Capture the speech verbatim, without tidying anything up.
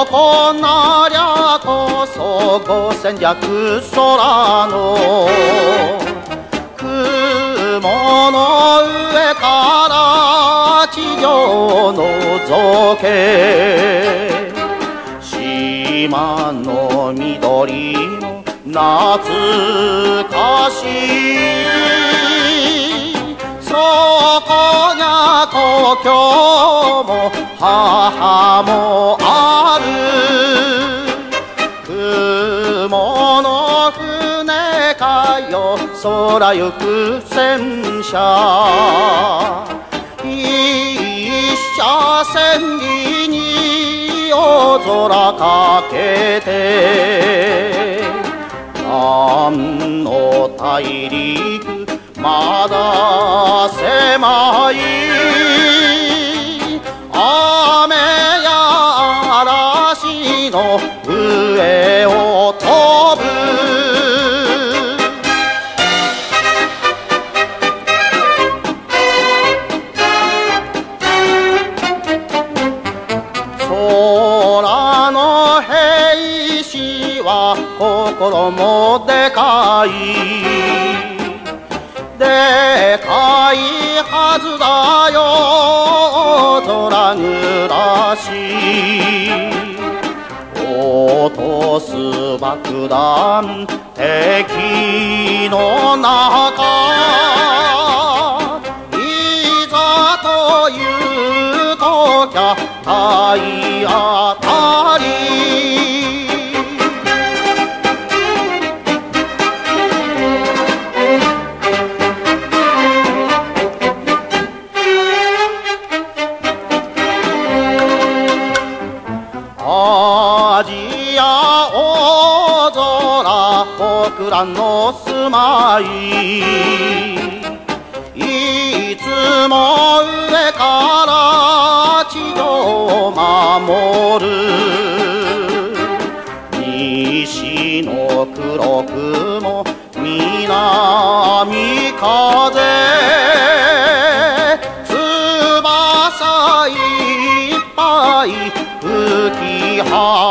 こなりゃこそ五千尺空の雲の上から地上のぞけ島の緑の懐かしいそこにゃ故郷も母もある雲の船かよ空行く戦車一車千里に夜空かけて何の大陸まだ狭い雨や嵐の上を飛ぶ空の兵士は心もでかいでかいはずだよ空暮らし落とす爆弾敵の中いざというときゃ体当たりアジア大空僕らの住まいいつも上から地上を守る西の黒雲南風翼いっぱい吹き放